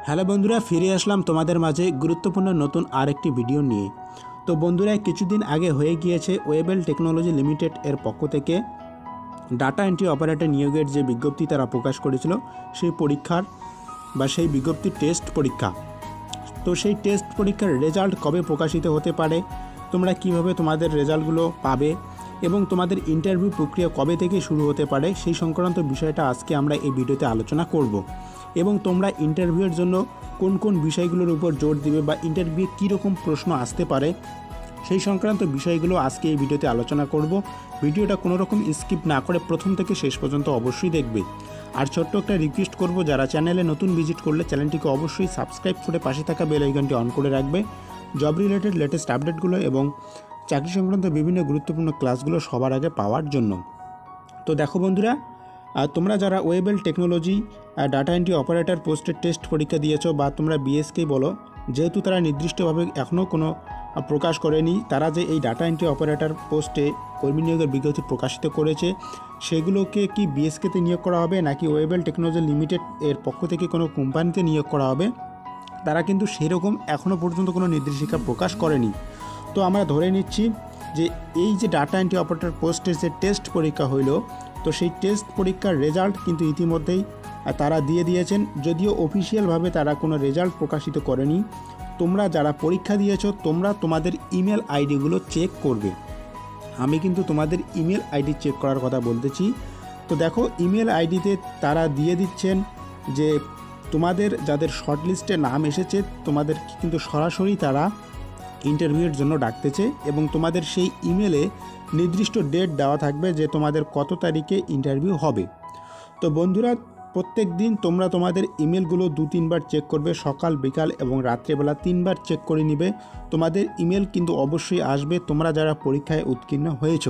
Hello বন্ধুরা, ফিরে আসলাম তোমাদের মাঝে গুরুত্বপূর্ণ নতুন আরেকটি ভিডিও নিয়ে। তো বন্ধুরা, কিছুদিন আগে হয়ে গিয়েছে ওয়েবেল টেকনোলজি লিমিটেড এর পক্ষ থেকে ডাটা এন্ট্রি অপারেটর নিয়োগের যে বিজ্ঞপ্তি তারা প্রকাশ করেছিল, সেই পরীক্ষার বা সেই বিজ্ঞপ্তির টেস্ট পরীক্ষা। তো সেই টেস্ট পরীক্ষার রেজাল্ট কবে প্রকাশিত হতে পারে, তোমরা কিভাবে তোমাদের রেজাল্টগুলো পাবে এবং তোমাদের ইন্টারভিউ প্রক্রিয়া কবে থেকে শুরু হতে পারে, সেই সংক্রান্ত বিষয়টা আজকে আমরা এই ভিডিওতে আলোচনা করব। এবং তোমরা ইন্টারভিউয়ের জন্য কোন কোন বিষয়গুলোর উপর জোর দিবে বা ইন্টারভিউ কীরকম প্রশ্ন আসতে পারে, সেই সংক্রান্ত বিষয়গুলো আজকে এই ভিডিওতে আলোচনা করব। ভিডিওটা কোনো রকম স্কিপ না করে প্রথম থেকে শেষ পর্যন্ত অবশ্যই দেখবে। আর ছোট্ট একটা রিকোয়েস্ট করব, যারা চ্যানেলে নতুন ভিজিট করলে চ্যানেলটিকে অবশ্যই সাবস্ক্রাইব করে পাশে থাকা বেল আইকনটি অন করে রাখবে জব রিলেটেড লেটেস্ট আপডেটগুলো এবং চাকরি সংক্রান্ত বিভিন্ন গুরুত্বপূর্ণ ক্লাসগুলো সবার আগে পাওয়ার জন্য। তো দেখো বন্ধুরা, তোমরা যারা Webel technology data entry operator পোস্টের টেস্ট পরীক্ষা দিয়েছো বা তোমরা বিএসকেই বলো, যেহেতু তারা নির্দিষ্টভাবে এখনও কোনো প্রকাশ করেনি তারা যে এই ডাটা এন্ট্রি অপারেটর পোস্টে কর্মী নিয়োগের বিজ্ঞপ্তি প্রকাশিত করেছে, সেগুলোকে কি বিএসকেতে নিয়োগ করা হবে নাকি ওয়েবেল টেকনোলজি লিমিটেড এর পক্ষ থেকে কোনো কোম্পানিতে নিয়োগ করা হবে, তারা কিন্তু সেরকম এখনও পর্যন্ত কোনো নির্দেশিকা প্রকাশ করেনি। তো আমরা ধরে নিচ্ছি যে এই যে ডাটা এন্ট্রি অপারেটর পোস্টের যে টেস্ট পরীক্ষা হইল, তো সেই টেস্ট পরীক্ষার রেজাল্ট কিন্তু ইতিমধ্যেই তারা দিয়ে দিয়েছেন। যদিও অফিসিয়ালভাবে তারা কোনো রেজাল্ট প্রকাশিত করেনি, তোমরা যারা পরীক্ষা দিয়েছো তোমরা তোমাদের ইমেল আইডিগুলো চেক করবে। আমি কিন্তু তোমাদের ইমেল আইডি চেক করার কথা বলতেছি। তো দেখো, ইমেল আইডিতে তারা দিয়ে দিচ্ছেন যে তোমাদের যাদের শর্টলিস্টে নাম এসেছে তোমাদের কিন্তু সরাসরি তারা ইন্টারভিউয়ের জন্য ডাকতেছে এবং তোমাদের সেই ইমেলে নির্দিষ্ট ডেট দেওয়া থাকবে যে তোমাদের কত তারিখে ইন্টারভিউ হবে। তো বন্ধুরা, প্রত্যেক দিন তোমরা তোমাদের ইমেলগুলো 2-3 বার চেক করবে, সকাল বিকাল এবং রাত্রেবেলা 3 বার চেক করে নিবে। তোমাদের ইমেল কিন্তু অবশ্যই আসবে তোমরা যারা পরীক্ষায় উত্তীর্ণ হয়েছো।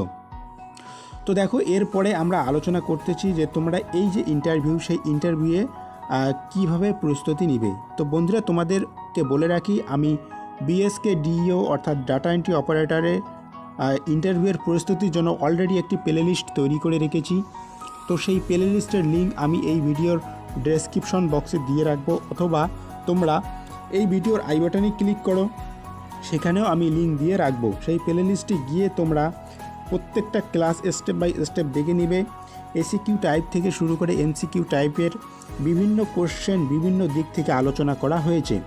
তো দেখো, এরপরে আমরা আলোচনা করতেছি যে তোমরা এই যে ইন্টারভিউ, সেই ইন্টারভিউয়ে কীভাবে প্রস্তুতি নিবে। তো বন্ধুরা, তোমাদেরকে বলে রাখি, আমি বিএসকে ডিইও অর্থাৎ ডাটা এন্ট্রি অপারেটরের ইন্টারভিউয়ের প্রস্তুতির জন্য অলরেডি একটি প্লে লিস্ট তৈরি করে রেখেছি। তো সেই প্লে লিস্টের লিঙ্ক আমি এই ভিডিওর ডেসক্রিপশন বক্সে দিয়ে রাখবো, অথবা তোমরা এই ভিডিওর আই বাটনে ক্লিক করো, সেখানেও আমি লিঙ্ক দিয়ে রাখবো। সেই প্লে লিস্টে গিয়ে তোমরা প্রত্যেকটা ক্লাস স্টেপ বাই স্টেপ দেখে নিবে। এসিকিউ টাইপ থেকে শুরু করে এমসিকিউ টাইপের বিভিন্ন কোশ্চেন বিভিন্ন দিক থেকে আলোচনা করা হয়েছে।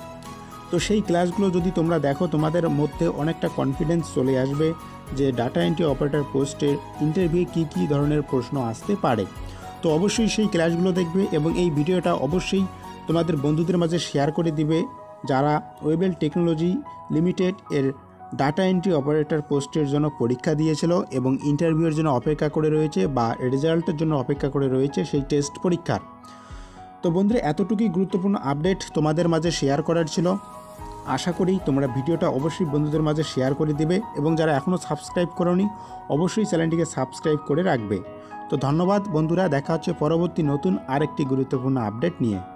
তো সেই ক্লাসগুলো যদি তোমরা দেখো, তোমাদের মধ্যে অনেকটা কনফিডেন্স চলে আসবে যে ডাটা এন্ট্রি অপারেটর পোস্টের ইন্টারভিউ কী ধরনের প্রশ্ন আসতে পারে। তো অবশ্যই সেই ক্লাসগুলো দেখবে এবং এই ভিডিওটা অবশ্যই তোমাদের বন্ধুদের মাঝে শেয়ার করে দিবে যারা ওয়েবেল টেকনোলজি লিমিটেড এর ডাটা এন্ট্রি অপারেটর পোস্টের জন্য পরীক্ষা দিয়েছিল এবং ইন্টারভিউয়ের জন্য অপেক্ষা করে রয়েছে বা রেজাল্টের জন্য অপেক্ষা করে রয়েছে সেই টেস্ট পরীক্ষার। তো বন্ধুরা, এতটুকুই গুরুত্বপূর্ণ আপডেট তোমাদের মাঝে শেয়ার করার ছিল। আশা করি তোমরা ভিডিওটা অবশ্যই বন্ধুদের মাঝে শেয়ার করে দেবে এবং যারা এখনও সাবস্ক্রাইব করোনি অবশ্যই চ্যানেলটিকে সাবস্ক্রাইব করে রাখবে। তো ধন্যবাদ বন্ধুরা, দেখা হচ্ছে পরবর্তী নতুন আরেকটি গুরুত্বপূর্ণ আপডেট নিয়ে।